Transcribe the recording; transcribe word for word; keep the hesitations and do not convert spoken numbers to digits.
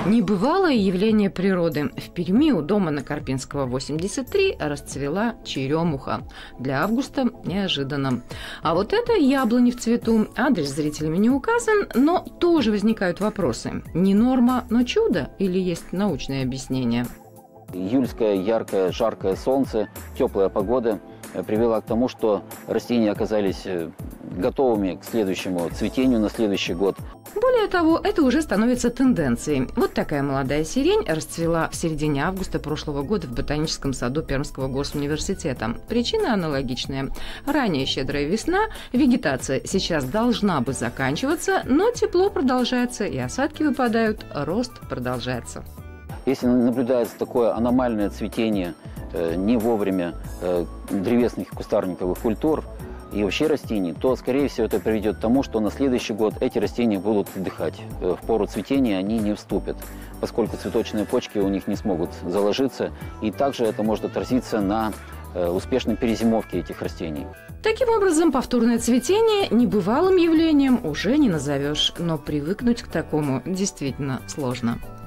Небывалое явление природы. В Перми у дома на Карпинского, восемьдесят три, расцвела черемуха. Для августа неожиданно. А вот это яблони в цвету. Адрес зрителями не указан, но тоже возникают вопросы. Не норма, но чудо или есть научное объяснение? Июльское яркое, жаркое солнце, теплая погода привела к тому, что растения оказались готовыми к следующему цветению на следующий год. Более того, это уже становится тенденцией. Вот такая молодая сирень расцвела в середине августа прошлого года в ботаническом саду Пермского госуниверситета. Причина аналогичная. Ранее щедрая весна, вегетация сейчас должна бы заканчиваться, но тепло продолжается и осадки выпадают, рост продолжается. Если наблюдается такое аномальное цветение э, не вовремя э, древесных и кустарниковых культур и вообще растений, то, скорее всего, это приведет к тому, что на следующий год эти растения будут отдыхать. Э, в пору цветения они не вступят, поскольку цветочные почки у них не смогут заложиться, и также это может отразиться на э, успешной перезимовке этих растений. Таким образом, повторное цветение небывалым явлением уже не назовешь, но привыкнуть к такому действительно сложно.